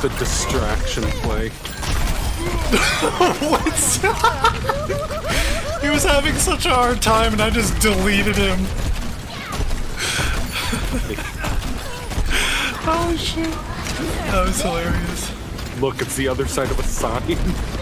the distraction play. Winston! He was having such a hard time and I just deleted him. Oh shit. That was hilarious. Look, it's the other side of a sign.